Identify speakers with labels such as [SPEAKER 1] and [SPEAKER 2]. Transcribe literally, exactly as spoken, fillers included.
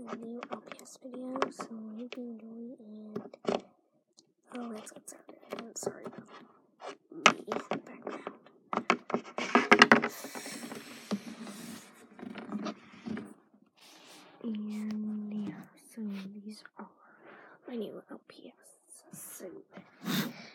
[SPEAKER 1] a new L P S video, so I hope you enjoy, and oh, let's get started. I'm sorry about me in the background. And yeah, so these are my new L P S. So